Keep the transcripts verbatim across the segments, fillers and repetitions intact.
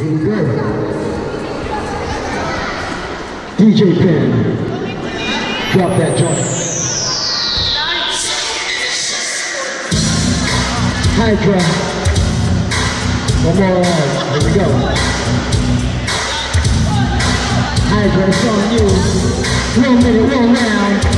we go. D J Pen, drop that joint. Hydra, one more round, here we go. Hydra, it's on you. One minute, one round.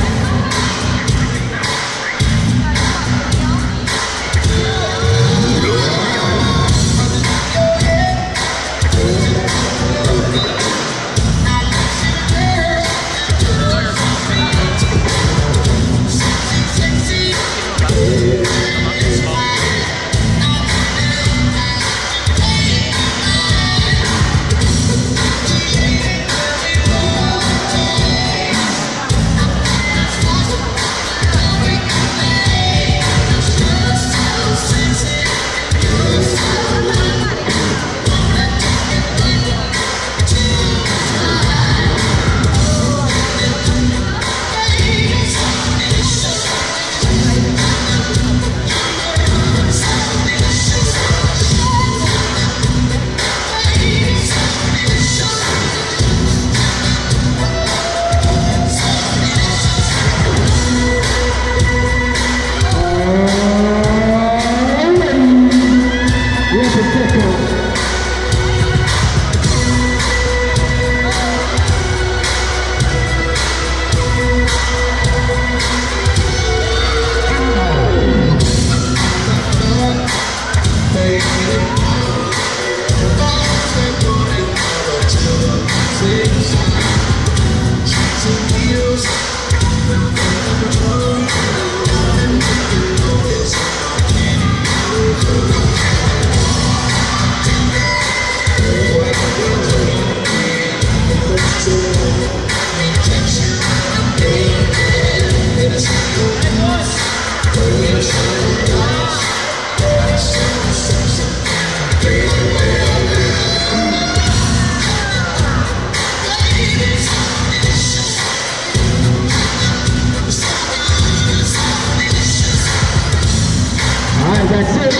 That's it.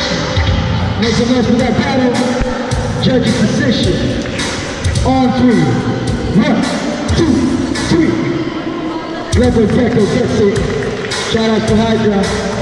Make some noise for that battle. Judge's position. On three. One, two, three. Leopard Gecko gets it. Shout out to Hydra.